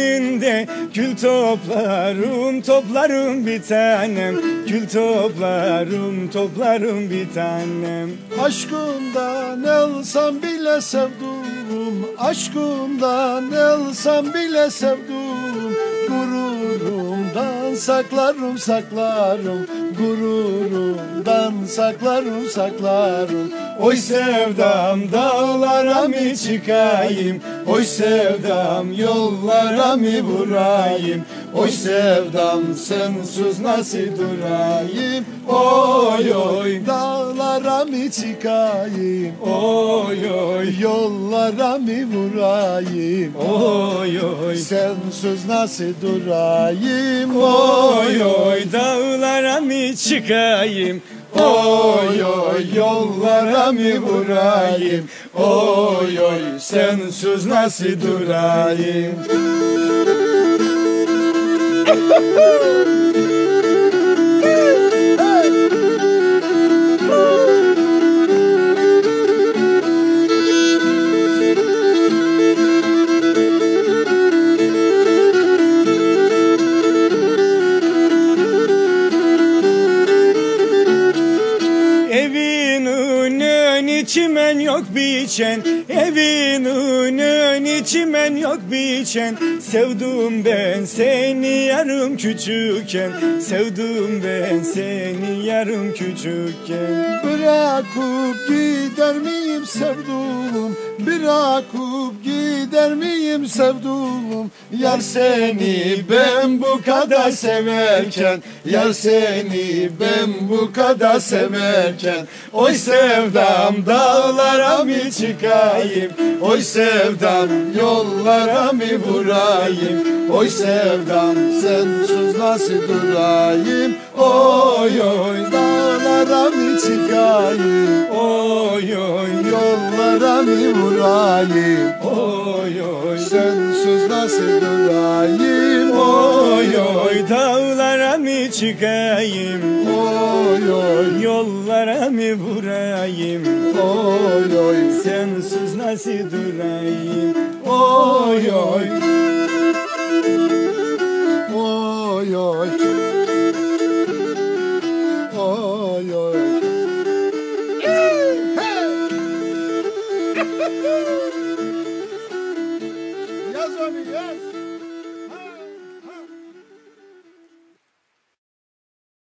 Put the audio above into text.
önünde gül toplarım, toplarım bir tanem. Gül toplarım, toplarım bir tanem. Aşkından alsam bile sevduğum, aşkından alsam bile sevduğum, gururumdan saklarım saklarım, gururumdan saklarım saklarım. Oy sevdam dağlara mı çıkayım, oy sevdam yollara mı vurayım, oy sevdam sensiz nasıl durayım, oy oy dağlara mı çıkayım, oy oy yollara mı vurayım, oy oy sensiz nasıl durayım, oy oy dağlara mı çıkayım, oy oy yollara mı vurayım, oy oy sensiz nasıl durayım. Çimen yok biçen, evin önüne çimen yok biçen. Sevdim ben seni yarım küçükken, sevdim ben seni yarım küçükken. Bırakıp gider miyim sevduğum, bırakıp gider miyim sevduğum, yar seni ben bu kadar severken, yar seni ben bu kadar severken. Oy sevdam dağlara mı çıkayım, oy sevdam yollara mı vurayım, oy sevdam sensiz nasıl durayım, oy oy dağlara mı çıkayım, oy oy yollara mı vurayım, oy oy sensiz nasıl durayım, oy oy dağlara mı çıkayım, oy oy yollara mı vurayım, oy oy sensiz nasıl durayım, oy oy oy oy oy oy. Yaz onu yaz.